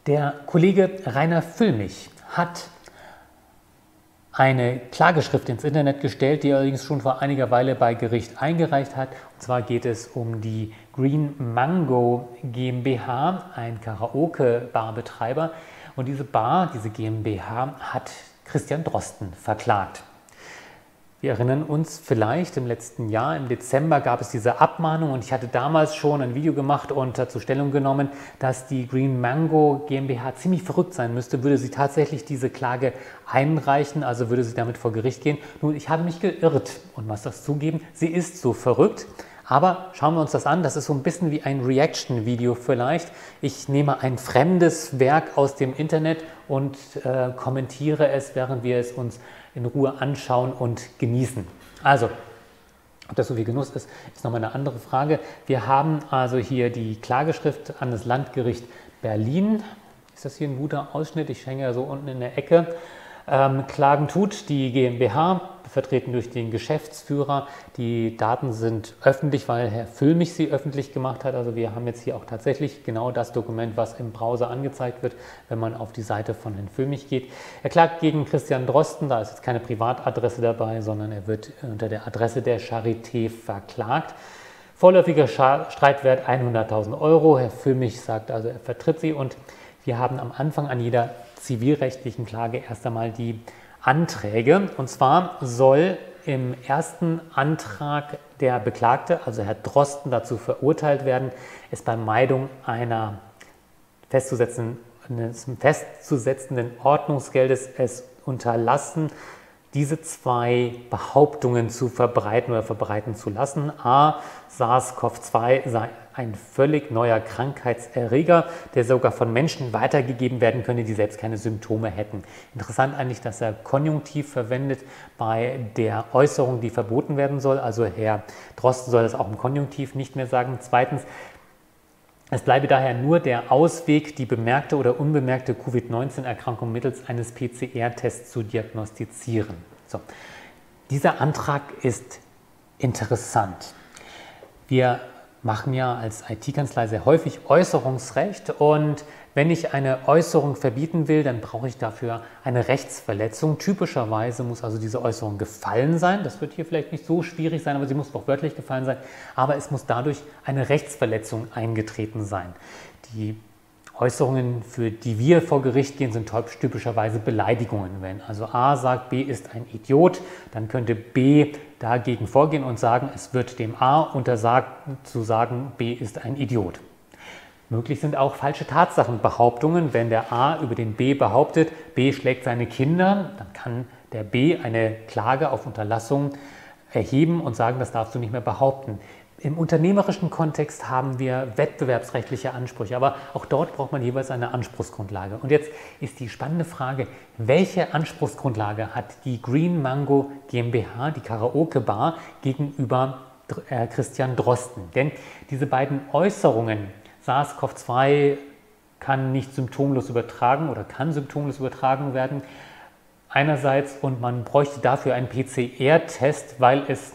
Der Kollege Rainer Füllmich hat eine Klageschrift ins Internet gestellt, die er allerdings schon vor einiger Weile bei Gericht eingereicht hat. Und zwar geht es um die Green Mango GmbH, ein Karaoke-Barbetreiber. Und diese Bar, diese GmbH, hat Christian Drosten verklagt. Wir erinnern uns vielleicht, im letzten Jahr, im Dezember, gab es diese Abmahnung und ich hatte damals schon ein Video gemacht und dazu Stellung genommen, dass die Green Mango GmbH ziemlich verrückt sein müsste, würde sie tatsächlich diese Klage einreichen, also würde sie damit vor Gericht gehen. Nun, ich habe mich geirrt und muss das zugeben, sie ist so verrückt. Aber schauen wir uns das an, das ist so ein bisschen wie ein Reaction-Video vielleicht. Ich nehme ein fremdes Werk aus dem Internet und kommentiere es, während wir es uns in Ruhe anschauen und genießen. Also, ob das so viel Genuss ist, ist nochmal eine andere Frage. Wir haben also hier die Klageschrift an das Landgericht Berlin. Ist das hier ein guter Ausschnitt? Ich hänge ja so unten in der Ecke. Klagen tut die GmbH, vertreten durch den Geschäftsführer. Die Daten sind öffentlich, weil Herr Füllmich sie öffentlich gemacht hat. Also wir haben jetzt hier auch tatsächlich genau das Dokument, was im Browser angezeigt wird, wenn man auf die Seite von Herrn Füllmich geht. Er klagt gegen Christian Drosten, da ist jetzt keine Privatadresse dabei, sondern er wird unter der Adresse der Charité verklagt. Vorläufiger Streitwert 100.000 Euro. Herr Füllmich sagt also, er vertritt sie und wir haben am Anfang an jeder zivilrechtlichen Klage erst einmal die Anträge. Und zwar soll im ersten Antrag der Beklagte, also Herr Drosten, dazu verurteilt werden, es bei Meidung eines festzusetzenden Ordnungsgeldes es unterlassen, diese zwei Behauptungen zu verbreiten oder verbreiten zu lassen. A, SARS-CoV-2 sei ein völlig neuer Krankheitserreger, der sogar von Menschen weitergegeben werden könne, die selbst keine Symptome hätten. Interessant eigentlich, dass er Konjunktiv verwendet bei der Äußerung, die verboten werden soll. Also Herr Drosten soll das auch im Konjunktiv nicht mehr sagen. Zweitens, es bleibe daher nur der Ausweg, die bemerkte oder unbemerkte Covid-19-Erkrankung mittels eines PCR-Tests zu diagnostizieren. So. Dieser Antrag ist interessant. Wir machen ja als IT-Kanzlei sehr häufig Äußerungsrecht und wenn ich eine Äußerung verbieten will, dann brauche ich dafür eine Rechtsverletzung. Typischerweise muss also diese Äußerung gefallen sein. Das wird hier vielleicht nicht so schwierig sein, aber sie muss doch wörtlich gefallen sein. Aber es muss dadurch eine Rechtsverletzung eingetreten sein. Die Äußerungen, für die wir vor Gericht gehen, sind typischerweise Beleidigungen. Wenn also A sagt, B ist ein Idiot, dann könnte B dagegen vorgehen und sagen, es wird dem A untersagt zu sagen, B ist ein Idiot. Möglich sind auch falsche Tatsachenbehauptungen. Wenn der A über den B behauptet, B schlägt seine Kinder, dann kann der B eine Klage auf Unterlassung erheben und sagen, das darfst du nicht mehr behaupten. Im unternehmerischen Kontext haben wir wettbewerbsrechtliche Ansprüche, aber auch dort braucht man jeweils eine Anspruchsgrundlage. Und jetzt ist die spannende Frage, welche Anspruchsgrundlage hat die Green Mango GmbH, die Karaoke-Bar, gegenüber Christian Drosten? Denn diese beiden Äußerungen, SARS-CoV-2 kann nicht symptomlos übertragen oder kann symptomlos übertragen werden, einerseits, und man bräuchte dafür einen PCR-Test, weil es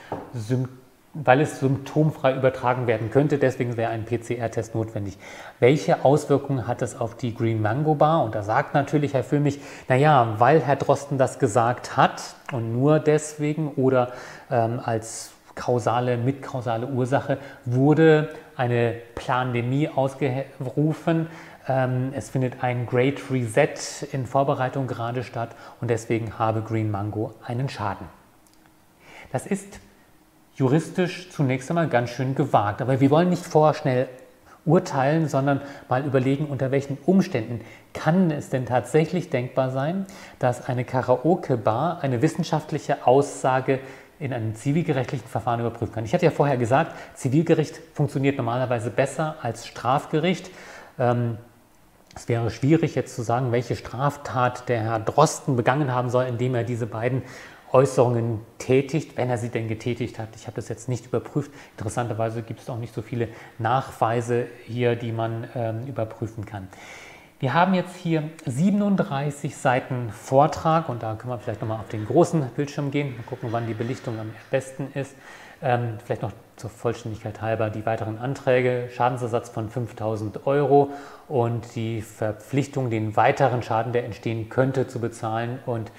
symptomfrei übertragen werden könnte. Deswegen wäre ein PCR-Test notwendig. Welche Auswirkungen hat das auf die Green Mango Bar? Und da sagt natürlich Herr Füllmich, naja, weil Herr Drosten das gesagt hat und nur deswegen oder als mitkausale Ursache wurde eine Plandemie ausgerufen. Es findet ein Great Reset in Vorbereitung gerade statt und deswegen habe Green Mango einen Schaden. Das ist juristisch zunächst einmal ganz schön gewagt, aber wir wollen nicht vorschnell urteilen, sondern mal überlegen, unter welchen Umständen kann es denn tatsächlich denkbar sein, dass eine Karaoke-Bar eine wissenschaftliche Aussage in einem zivilgerechtlichen Verfahren überprüfen kann. Ich hatte ja vorher gesagt, Zivilgericht funktioniert normalerweise besser als Strafgericht. Es wäre schwierig jetzt zu sagen, welche Straftat der Herr Drosten begangen haben soll, indem er diese beiden Äußerungen tätigt, wenn er sie denn getätigt hat. Ich habe das jetzt nicht überprüft. Interessanterweise gibt es auch nicht so viele Nachweise hier, die man überprüfen kann. Wir haben jetzt hier 37 Seiten Vortrag und da können wir vielleicht nochmal auf den großen Bildschirm gehen. Mal gucken, wann die Belichtung am besten ist. Vielleicht noch zur Vollständigkeit halber die weiteren Anträge, Schadensersatz von 5.000 € und die Verpflichtung, den weiteren Schaden, der entstehen könnte, zu bezahlen und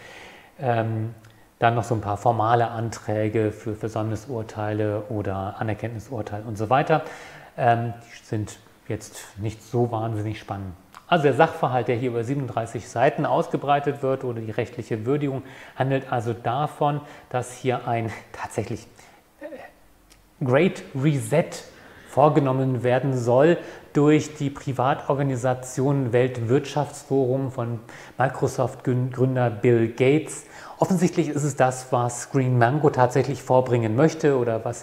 dann noch so ein paar formale Anträge für Versäumnisurteile oder Anerkenntnisurteile und so weiter. Die sind jetzt nicht so wahnsinnig spannend. Also der Sachverhalt, der hier über 37 Seiten ausgebreitet wird oder die rechtliche Würdigung, handelt also davon, dass hier ein tatsächlich Great Reset vorgenommen werden soll durch die Privatorganisation Weltwirtschaftsforum von Microsoft-Gründer Bill Gates. Offensichtlich ist es das, was Green Mango tatsächlich vorbringen möchte oder was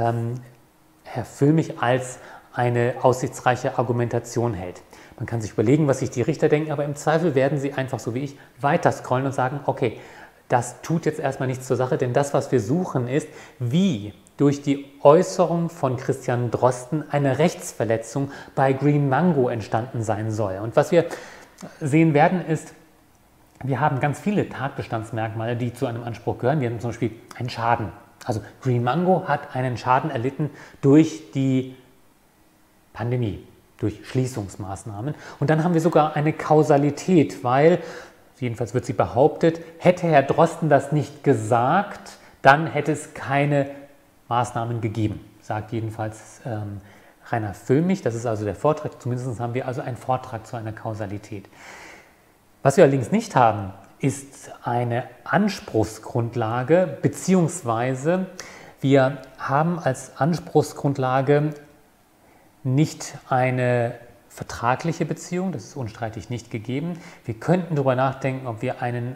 Herr Füllmich als eine aussichtsreiche Argumentation hält. Man kann sich überlegen, was sich die Richter denken, aber im Zweifel werden sie einfach so wie ich weiter scrollen und sagen, okay, das tut jetzt erstmal nichts zur Sache, denn das, was wir suchen, ist, wie durch die Äußerung von Christian Drosten eine Rechtsverletzung bei Green Mango entstanden sein soll. Und was wir sehen werden, ist, wir haben ganz viele Tatbestandsmerkmale, die zu einem Anspruch gehören. Wir haben zum Beispiel einen Schaden. Also Green Mango hat einen Schaden erlitten durch die Pandemie, durch Schließungsmaßnahmen. Und dann haben wir sogar eine Kausalität, weil, jedenfalls wird sie behauptet, hätte Herr Drosten das nicht gesagt, dann hätte es keine Maßnahmen gegeben, sagt jedenfalls Rainer Füllmich. Das ist also der Vortrag, zumindest haben wir also einen Vortrag zu einer Kausalität. Was wir allerdings nicht haben, ist eine Anspruchsgrundlage, beziehungsweise wir haben als Anspruchsgrundlage nicht eine vertragliche Beziehung, das ist unstreitig nicht gegeben. Wir könnten darüber nachdenken, ob wir einen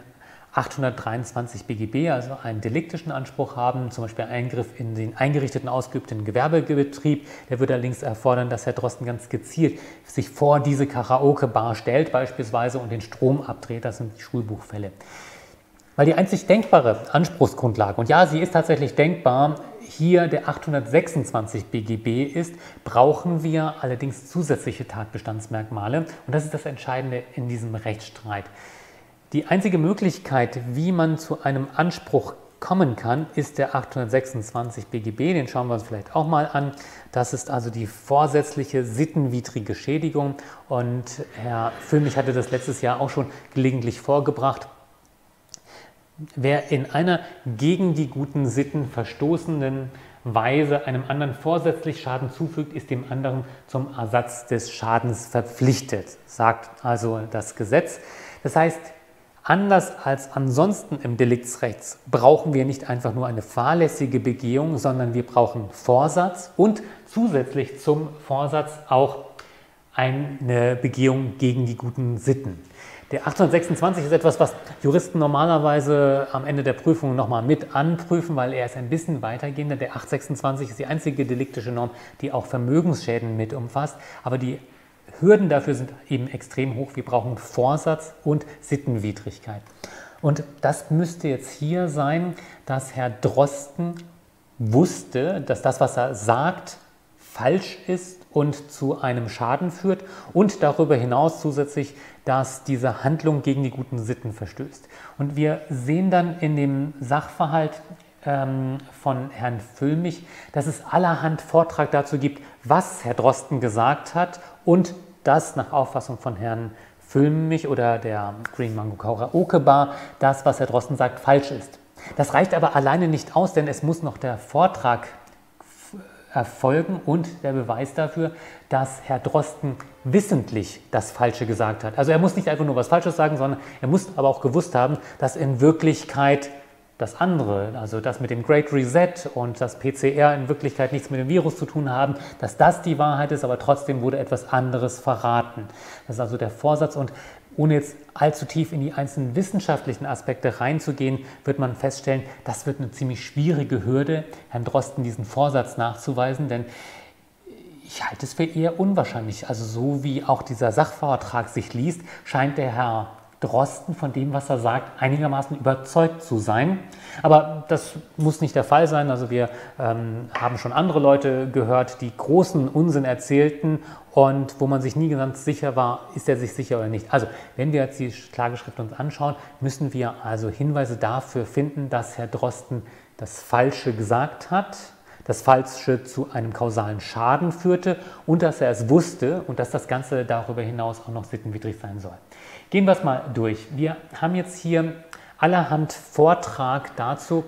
823 BGB, also einen deliktischen Anspruch haben, zum Beispiel Eingriff in den eingerichteten, ausgeübten Gewerbebetrieb. Der würde allerdings erfordern, dass Herr Drosten ganz gezielt sich vor diese Karaoke-Bar stellt beispielsweise und den Strom abdreht. Das sind die Schulbuchfälle. Weil die einzig denkbare Anspruchsgrundlage, und ja, sie ist tatsächlich denkbar, hier der 826 BGB ist, brauchen wir allerdings zusätzliche Tatbestandsmerkmale. Und das ist das Entscheidende in diesem Rechtsstreit. Die einzige Möglichkeit, wie man zu einem Anspruch kommen kann, ist der 826 BGB. Den schauen wir uns vielleicht auch mal an. Das ist also die vorsätzliche sittenwidrige Schädigung. Und Herr Füllmich hatte das letztes Jahr auch schon gelegentlich vorgebracht. Wer in einer gegen die guten Sitten verstoßenden Weise einem anderen vorsätzlich Schaden zufügt, ist dem anderen zum Ersatz des Schadens verpflichtet, sagt also das Gesetz. Das heißt, anders als ansonsten im Deliktsrecht brauchen wir nicht einfach nur eine fahrlässige Begehung, sondern wir brauchen Vorsatz und zusätzlich zum Vorsatz auch eine Begehung gegen die guten Sitten. Der 826 ist etwas, was Juristen normalerweise am Ende der Prüfung nochmal mit anprüfen, weil er ist ein bisschen weitergehender. Der 826 ist die einzige deliktische Norm, die auch Vermögensschäden mit umfasst, aber die Hürden dafür sind eben extrem hoch. Wir brauchen Vorsatz und Sittenwidrigkeit. Und das müsste jetzt hier sein, dass Herr Drosten wusste, dass das, was er sagt, falsch ist und zu einem Schaden führt und darüber hinaus zusätzlich, dass diese Handlung gegen die guten Sitten verstößt. Und wir sehen dann in dem Sachverhalt von Herrn Füllmich, dass es allerhand Vortrag dazu gibt, was Herr Drosten gesagt hat und dass nach Auffassung von Herrn Füllmich oder der Green Mango Karaoke Bar das, was Herr Drosten sagt, falsch ist. Das reicht aber alleine nicht aus, denn es muss noch der Vortrag erfolgen und der Beweis dafür, dass Herr Drosten wissentlich das Falsche gesagt hat. Also er muss nicht einfach nur was Falsches sagen, sondern er muss aber auch gewusst haben, dass in Wirklichkeit das andere, also das mit dem Great Reset und das PCR in Wirklichkeit nichts mit dem Virus zu tun haben, dass das die Wahrheit ist, aber trotzdem wurde etwas anderes verraten. Das ist also der Vorsatz und ohne jetzt allzu tief in die einzelnen wissenschaftlichen Aspekte reinzugehen, wird man feststellen, das wird eine ziemlich schwierige Hürde, Herrn Drosten diesen Vorsatz nachzuweisen, denn ich halte es für eher unwahrscheinlich. Also so wie auch dieser Sachvertrag sich liest, scheint der Herr Drosten von dem, was er sagt, einigermaßen überzeugt zu sein. Aber das muss nicht der Fall sein. Also wir haben schon andere Leute gehört, die großen Unsinn erzählten und wo man sich nie ganz sicher war, ist er sich sicher oder nicht. Also wenn wir jetzt die Klageschrift uns anschauen, müssen wir also Hinweise dafür finden, dass Herr Drosten das Falsche gesagt hat, das Falsche zu einem kausalen Schaden führte und dass er es wusste und dass das Ganze darüber hinaus auch noch sittenwidrig sein soll. Gehen wir es mal durch. Wir haben jetzt hier allerhand Vortrag dazu.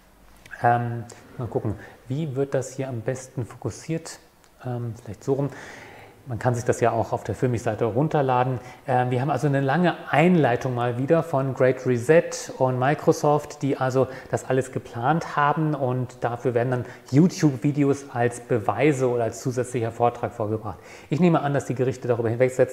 Mal gucken, wie wird das hier am besten fokussiert? Vielleicht so rum. Man kann sich das ja auch auf der Filmich-Seite runterladen. Wir haben also eine lange Einleitung mal wieder von Great Reset und Microsoft, die also das alles geplant haben und dafür werden dann YouTube-Videos als Beweise oder als zusätzlicher Vortrag vorgebracht. Ich nehme an, dass die Gerichte darüber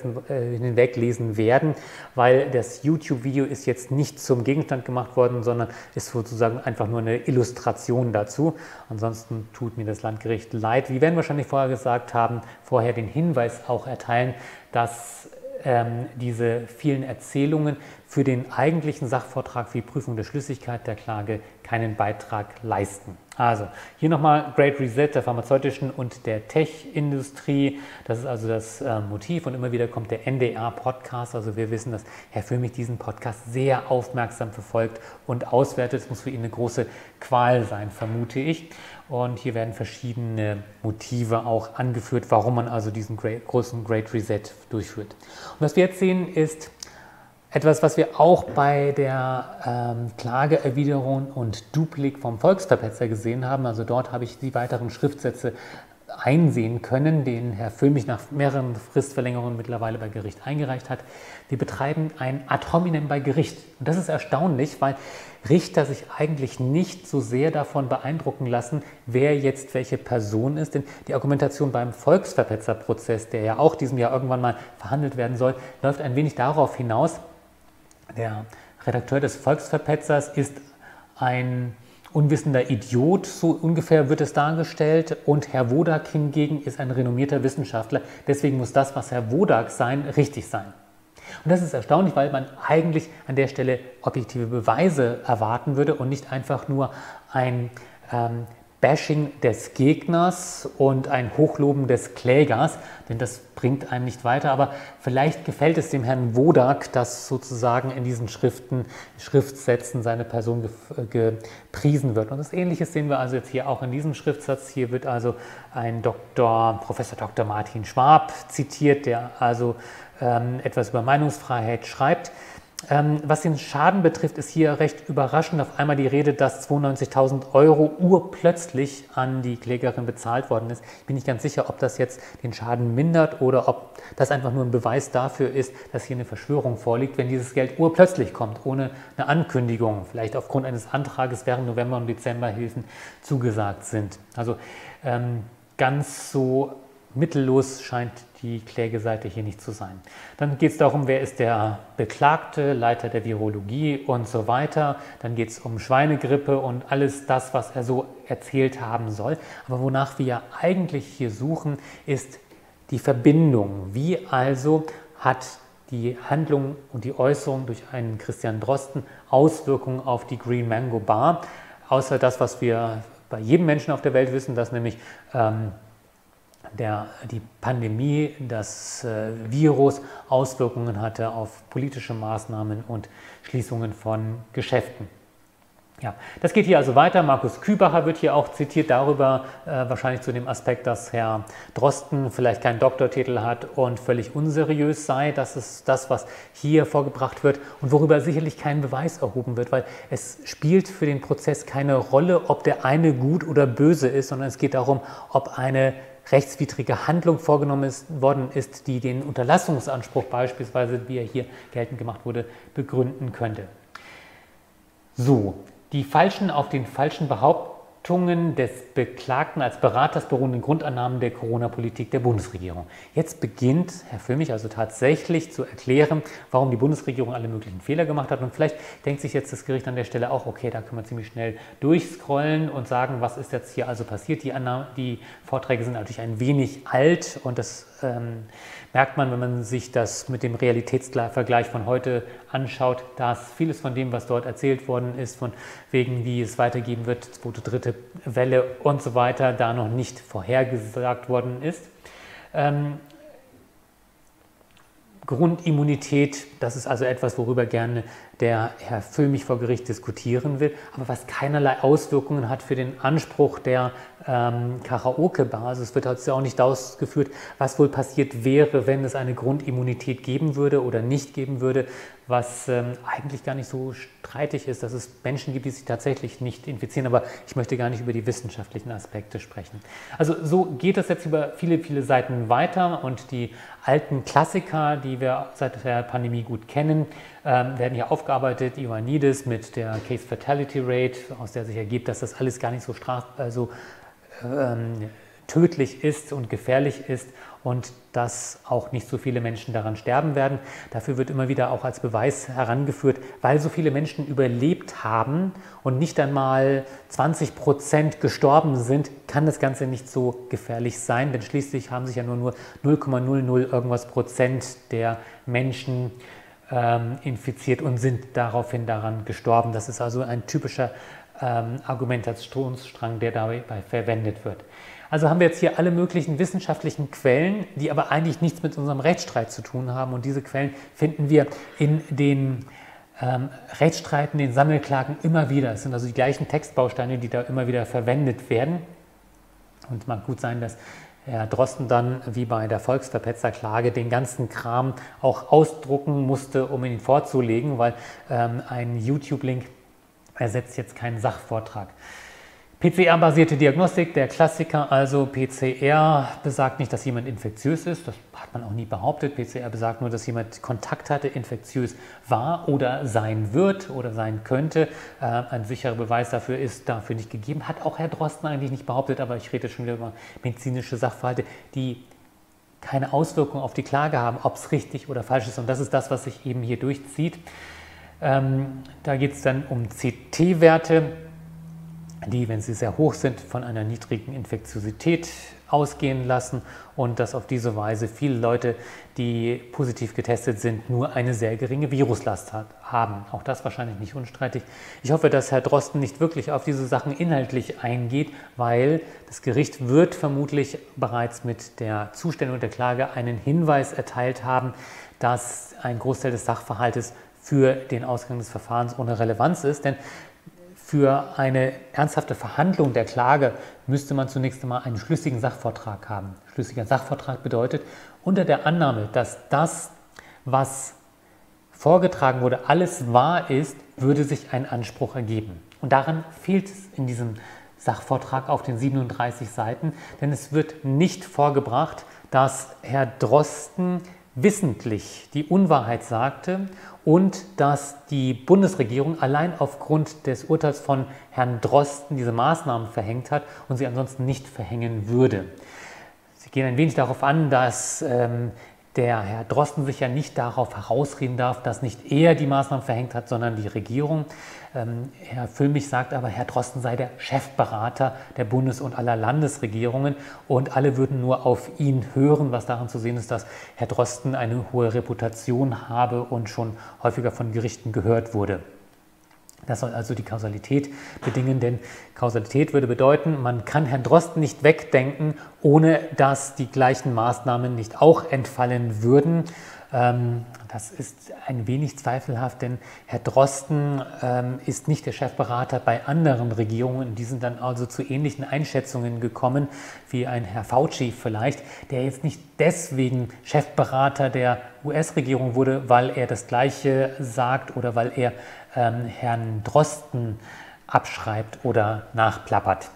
hinweglesen werden, weil das YouTube-Video ist jetzt nicht zum Gegenstand gemacht worden, sondern ist sozusagen einfach nur eine Illustration dazu. Ansonsten tut mir das Landgericht leid. Wir werden wahrscheinlich vorher gesagt haben, vorher den Hinweis auch erteilen, dass diese vielen Erzählungen für den eigentlichen Sachvortrag für die Prüfung der Schlüssigkeit der Klage keinen Beitrag leisten. Also hier nochmal Great Reset der pharmazeutischen und der Tech-Industrie. Das ist also das Motiv und immer wieder kommt der NDR-Podcast. Also wir wissen, dass Herr Füllmich diesen Podcast sehr aufmerksam verfolgt und auswertet. Es muss für ihn eine große Qual sein, vermute ich. Und hier werden verschiedene Motive auch angeführt, warum man also diesen großen Great Reset durchführt. Und was wir jetzt sehen, ist etwas, was wir auch bei der Klageerwiderung und Duplik vom Volksverpetzer gesehen haben. Also dort habe ich die weiteren Schriftsätze einsehen können, den Herr Füllmich nach mehreren Fristverlängerungen mittlerweile bei Gericht eingereicht hat. Wir betreiben ein Ad hominem bei Gericht. Und das ist erstaunlich, weil Richter sich eigentlich nicht so sehr davon beeindrucken lassen, wer jetzt welche Person ist. Denn die Argumentation beim Volksverpetzerprozess, der ja auch diesem Jahr irgendwann mal verhandelt werden soll, läuft ein wenig darauf hinaus, der Redakteur des Volksverpetzers ist ein unwissender Idiot, so ungefähr wird es dargestellt. Und Herr Wodak hingegen ist ein renommierter Wissenschaftler. Deswegen muss das, was Herr Wodak sein, richtig sein. Und das ist erstaunlich, weil man eigentlich an der Stelle objektive Beweise erwarten würde und nicht einfach nur ein Bashing des Gegners und ein Hochloben des Klägers, denn das bringt einem nicht weiter. Aber vielleicht gefällt es dem Herrn Wodak, dass sozusagen in diesen Schriftsätzen seine Person gepriesen wird. Und das Ähnliche sehen wir also jetzt hier auch in diesem Schriftsatz. Hier wird also ein Professor Dr. Martin Schwab zitiert, der also etwas über Meinungsfreiheit schreibt. Was den Schaden betrifft, ist hier recht überraschend auf einmal die Rede, dass 92.000 € urplötzlich an die Klägerin bezahlt worden ist. Ich bin nicht ganz sicher, ob das jetzt den Schaden mindert oder ob das einfach nur ein Beweis dafür ist, dass hier eine Verschwörung vorliegt, wenn dieses Geld urplötzlich kommt, ohne eine Ankündigung, vielleicht aufgrund eines Antrages während November und Dezember Hilfen zugesagt sind. Also ganz so mittellos scheint die Klägeseite hier nicht zu sein. Dann geht es darum, wer ist der Beklagte, Leiter der Virologie und so weiter. Dann geht es um Schweinegrippe und alles das, was er so erzählt haben soll. Aber wonach wir ja eigentlich hier suchen, ist die Verbindung. Wie also hat die Handlung und die Äußerung durch einen Christian Drosten Auswirkungen auf die Green Mango Bar? Außer das, was wir bei jedem Menschen auf der Welt wissen, dass nämlich die Pandemie, das Virus Auswirkungen hatte auf politische Maßnahmen und Schließungen von Geschäften. Ja, das geht hier also weiter. Markus Kübacher wird hier auch zitiert darüber, wahrscheinlich zu dem Aspekt, dass Herr Drosten vielleicht keinen Doktortitel hat und völlig unseriös sei. Das ist das, was hier vorgebracht wird und worüber sicherlich kein Beweis erhoben wird, weil es spielt für den Prozess keine Rolle, ob der eine gut oder böse ist, sondern es geht darum, ob eine rechtswidrige Handlung vorgenommen worden ist, die den Unterlassungsanspruch beispielsweise, wie er hier geltend gemacht wurde, begründen könnte. So, die auf den falschen Behauptungen des Beklagten als Beraters beruhenden Grundannahmen der Corona-Politik der Bundesregierung. Jetzt beginnt Herr Füllmich also tatsächlich zu erklären, warum die Bundesregierung alle möglichen Fehler gemacht hat. Und vielleicht denkt sich jetzt das Gericht an der Stelle auch, okay, da können wir ziemlich schnell durchscrollen und sagen, was ist jetzt hier also passiert. Die Vorträge sind natürlich ein wenig alt und das merkt man, wenn man sich das mit dem Realitätsvergleich von heute anschaut, dass vieles von dem, was dort erzählt worden ist, von wegen, wie es weitergehen wird, zweite, dritte Welle und so weiter, da noch nicht vorhergesagt worden ist. Grundimmunität, das ist also etwas, worüber gerne der Herr Füllmich vor Gericht diskutieren will, aber was keinerlei Auswirkungen hat für den Anspruch der Karaoke-Basis wird heute auch nicht ausgeführt, was wohl passiert wäre, wenn es eine Grundimmunität geben würde oder nicht geben würde, was eigentlich gar nicht so streitig ist, dass es Menschen gibt, die sich tatsächlich nicht infizieren, aber ich möchte gar nicht über die wissenschaftlichen Aspekte sprechen. Also so geht es jetzt über viele, viele Seiten weiter und die alten Klassiker, die wir seit der Pandemie gut kennen, werden hier aufgearbeitet. Ioannidis mit der Case Fatality Rate, aus der sich ergibt, dass das alles gar nicht so tödlich ist und gefährlich ist und dass auch nicht so viele Menschen daran sterben werden. Dafür wird immer wieder auch als Beweis herangeführt, weil so viele Menschen überlebt haben und nicht einmal 20% gestorben sind, kann das Ganze nicht so gefährlich sein, denn schließlich haben sich ja nur 0,00 irgendwas Prozent der Menschen infiziert und sind daraufhin daran gestorben. Das ist also ein typischer Argumentationsstrang, der dabei verwendet wird. Also haben wir jetzt hier alle möglichen wissenschaftlichen Quellen, die aber eigentlich nichts mit unserem Rechtsstreit zu tun haben. Und diese Quellen finden wir in den Rechtsstreiten, den Sammelklagen immer wieder. Es sind also die gleichen Textbausteine, die da immer wieder verwendet werden. Und es mag gut sein, dass Herr Drosten dann, wie bei der Volksverpetzerklage, den ganzen Kram auch ausdrucken musste, um ihn vorzulegen, weil ein YouTube-Link ersetzt jetzt keinen Sachvortrag. PCR-basierte Diagnostik, der Klassiker, also PCR besagt nicht, dass jemand infektiös ist, das hat man auch nie behauptet. PCR besagt nur, dass jemand Kontakt hatte, infektiös war oder sein wird oder sein könnte. Ein sicherer Beweis dafür ist dafür nicht gegeben, hat auch Herr Drosten eigentlich nicht behauptet, aber ich rede schon wieder über medizinische Sachverhalte, die keine Auswirkung auf die Klage haben, ob es richtig oder falsch ist. Und das ist das, was sich eben hier durchzieht. Da geht es dann um CT-Werte, die, wenn sie sehr hoch sind, von einer niedrigen Infektiosität ausgehen lassen und dass auf diese Weise viele Leute, die positiv getestet sind, nur eine sehr geringe Viruslast haben. Auch das wahrscheinlich nicht unstreitig. Ich hoffe, dass Herr Drosten nicht wirklich auf diese Sachen inhaltlich eingeht, weil das Gericht wird vermutlich bereits mit der Zustellung der Klage einen Hinweis erteilt haben, dass ein Großteil des Sachverhaltes für den Ausgang des Verfahrens ohne Relevanz ist. Denn für eine ernsthafte Verhandlung der Klage müsste man zunächst einmal einen schlüssigen Sachvortrag haben. Schlüssiger Sachvortrag bedeutet, unter der Annahme, dass das, was vorgetragen wurde, alles wahr ist, würde sich ein Anspruch ergeben. Und daran fehlt es in diesem Sachvortrag auf den 37 Seiten, denn es wird nicht vorgebracht, dass Herr Drosten wissentlich die Unwahrheit sagte und dass die Bundesregierung allein aufgrund des Urteils von Herrn Drosten diese Maßnahmen verhängt hat und sie ansonsten nicht verhängen würde. Sie gehen ein wenig darauf an, dass der Herr Drosten sich ja nicht darauf herausreden darf, dass nicht er die Maßnahmen verhängt hat, sondern die Regierung. Herr Füllmich sagt aber, Herr Drosten sei der Chefberater der Bundes- und aller Landesregierungen und alle würden nur auf ihn hören, was daran zu sehen ist, dass Herr Drosten eine hohe Reputation habe und schon häufiger von Gerichten gehört wurde. Das soll also die Kausalität bedingen, denn Kausalität würde bedeuten, man kann Herrn Drosten nicht wegdenken, ohne dass die gleichen Maßnahmen nicht auch entfallen würden. Das ist ein wenig zweifelhaft, denn Herr Drosten ist nicht der Chefberater bei anderen Regierungen. Die sind dann also zu ähnlichen Einschätzungen gekommen wie ein Herr Fauci vielleicht, der jetzt nicht deswegen Chefberater der US-Regierung wurde, weil er das Gleiche sagt oder weil er Herrn Drosten abschreibt oder nachplappert.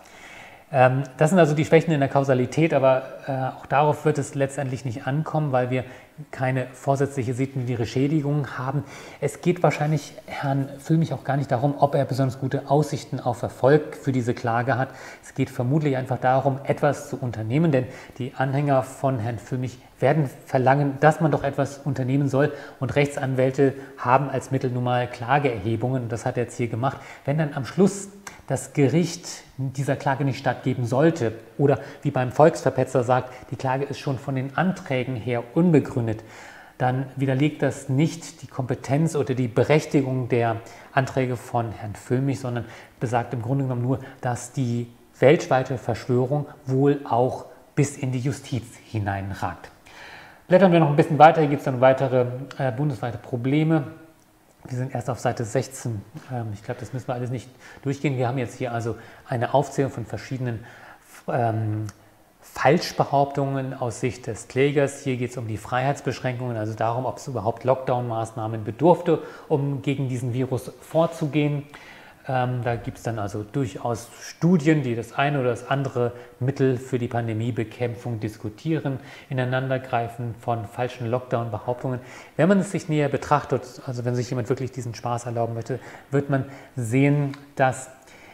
Das sind also die Schwächen in der Kausalität, aber auch darauf wird es letztendlich nicht ankommen, weil wir keine vorsätzliche seditive Schädigung haben. Es geht wahrscheinlich Herrn Füllmich auch gar nicht darum, ob er besonders gute Aussichten auf Erfolg für diese Klage hat. Es geht vermutlich einfach darum, etwas zu unternehmen, denn die Anhänger von Herrn Füllmich werden verlangen, dass man doch etwas unternehmen soll und Rechtsanwälte haben als Mittel nun mal Klageerhebungen und das hat er jetzt hier gemacht. Wenn dann am Schluss das Gericht dieser Klage nicht stattgeben sollte oder wie beim Volksverpetzer sagt, die Klage ist schon von den Anträgen her unbegründet, dann widerlegt das nicht die Kompetenz oder die Berechtigung der Anträge von Herrn Füllmich, sondern besagt im Grunde genommen nur, dass die weltweite Verschwörung wohl auch bis in die Justiz hineinragt. Blättern wir noch ein bisschen weiter, hier gibt es dann weitere bundesweite Probleme. Wir sind erst auf Seite 16. Ich glaube, das müssen wir alles nicht durchgehen. Wir haben jetzt hier also eine Aufzählung von verschiedenen Falschbehauptungen aus Sicht des Klägers. Hier geht es um die Freiheitsbeschränkungen, also darum, ob es überhaupt Lockdown-Maßnahmen bedurfte, um gegen diesen Virus vorzugehen. Da gibt es dann also durchaus Studien, die das eine oder das andere Mittel für die Pandemiebekämpfung diskutieren, Ineinandergreifen von falschen Lockdown-Behauptungen. Wenn man es sich näher betrachtet, also wenn sich jemand wirklich diesen Spaß erlauben möchte, wird man sehen, dass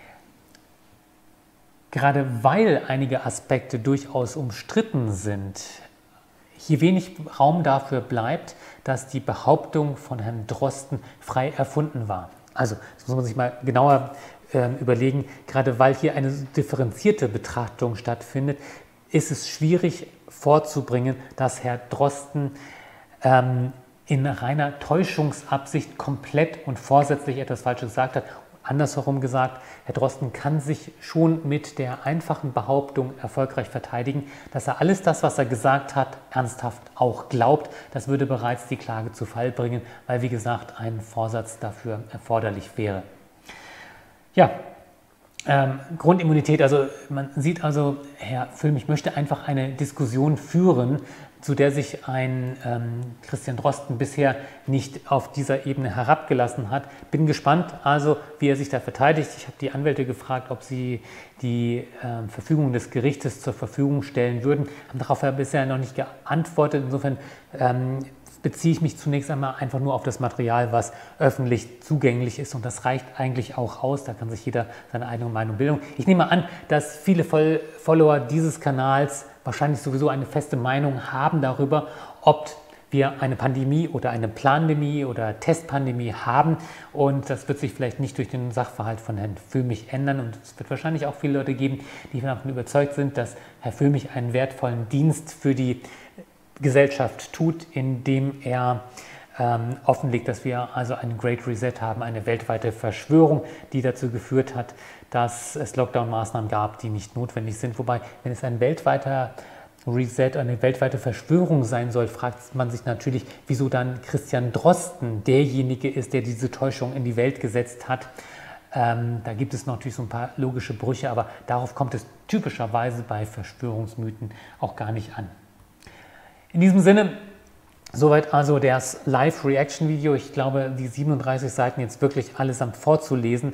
gerade weil einige Aspekte durchaus umstritten sind, hier wenig Raum dafür bleibt, dass die Behauptung von Herrn Drosten frei erfunden war. Also, das muss man sich mal genauer überlegen, gerade weil hier eine differenzierte Betrachtung stattfindet, ist es schwierig vorzubringen, dass Herr Drosten in reiner Täuschungsabsicht komplett und vorsätzlich etwas Falsches gesagt hat. Andersherum gesagt, Herr Drosten kann sich schon mit der einfachen Behauptung erfolgreich verteidigen, dass er alles das, was er gesagt hat, ernsthaft auch glaubt. Das würde bereits die Klage zu Fall bringen, weil, wie gesagt, ein Vorsatz dafür erforderlich wäre. Ja, Grundimmunität, also man sieht also, Herr Füllmich möchte einfach eine Diskussion führen, zu der sich ein Christian Drosten bisher nicht auf dieser Ebene herabgelassen hat. Bin gespannt, also wie er sich da verteidigt. Ich habe die Anwälte gefragt, ob sie die Verfügung des Gerichtes zur Verfügung stellen würden. Haben darauf ja bisher noch nicht geantwortet. Insofern beziehe ich mich zunächst einmal einfach nur auf das Material, was öffentlich zugänglich ist, und das reicht eigentlich auch aus. Da kann sich jeder seine eigene Meinung bilden. Ich nehme an, dass viele Follower dieses Kanals wahrscheinlich sowieso eine feste Meinung haben darüber, ob wir eine Pandemie oder eine Plandemie oder Testpandemie haben, und das wird sich vielleicht nicht durch den Sachverhalt von Herrn Füllmich ändern, und es wird wahrscheinlich auch viele Leute geben, die davon überzeugt sind, dass Herr Füllmich einen wertvollen Dienst für die Gesellschaft tut, indem er offenlegt, dass wir also einen Great Reset haben, eine weltweite Verschwörung, die dazu geführt hat, dass es Lockdown-Maßnahmen gab, die nicht notwendig sind. Wobei, wenn es ein weltweiter Reset, eine weltweite Verschwörung sein soll, fragt man sich natürlich, wieso dann Christian Drosten derjenige ist, der diese Täuschung in die Welt gesetzt hat. Da gibt es natürlich so ein paar logische Brüche, aber darauf kommt es typischerweise bei Verschwörungsmythen auch gar nicht an. In diesem Sinne, soweit also das Live-Reaction-Video. Ich glaube, die 37 Seiten jetzt wirklich allesamt vorzulesen,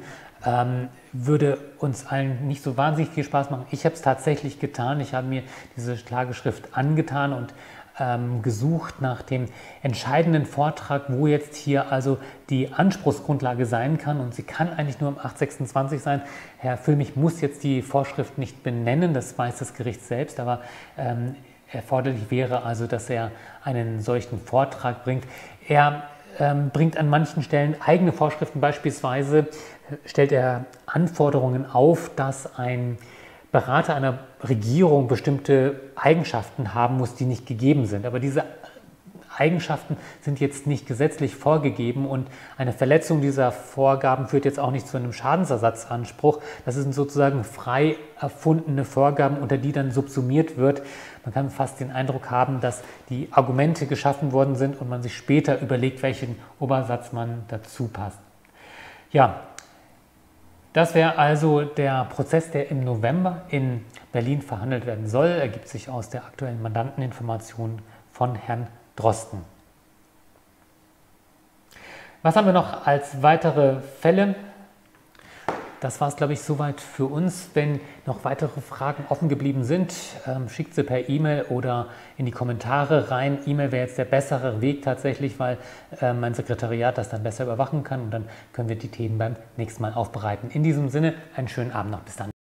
würde uns allen nicht so wahnsinnig viel Spaß machen. Ich habe es tatsächlich getan. Ich habe mir diese Klageschrift angetan und gesucht nach dem entscheidenden Vortrag, wo jetzt hier also die Anspruchsgrundlage sein kann. Und sie kann eigentlich nur am 8.26 sein. Herr Füllmich muss jetzt die Vorschrift nicht benennen, das weiß das Gericht selbst, aber erforderlich wäre also, dass er einen solchen Vortrag bringt. Er bringt an manchen Stellen eigene Vorschriften, beispielsweise stellt er Anforderungen auf, dass ein Berater einer Regierung bestimmte Eigenschaften haben muss, die nicht gegeben sind. Aber diese Eigenschaften sind jetzt nicht gesetzlich vorgegeben, und eine Verletzung dieser Vorgaben führt jetzt auch nicht zu einem Schadensersatzanspruch. Das sind sozusagen frei erfundene Vorgaben, unter die dann subsumiert wird. Man kann fast den Eindruck haben, dass die Argumente geschaffen worden sind und man sich später überlegt, welchen Obersatz man dazu passt. Ja, das wäre also der Prozess, der im November in Berlin verhandelt werden soll. Ergibt sich aus der aktuellen Mandanteninformation von Herrn Drosten. Was haben wir noch als weitere Fälle? Das war es, glaube ich, soweit für uns. Wenn noch weitere Fragen offen geblieben sind, schickt sie per E-Mail oder in die Kommentare rein. E-Mail wäre jetzt der bessere Weg tatsächlich, weil mein Sekretariat das dann besser überwachen kann, und dann können wir die Themen beim nächsten Mal aufbereiten. In diesem Sinne, einen schönen Abend noch. Bis dann.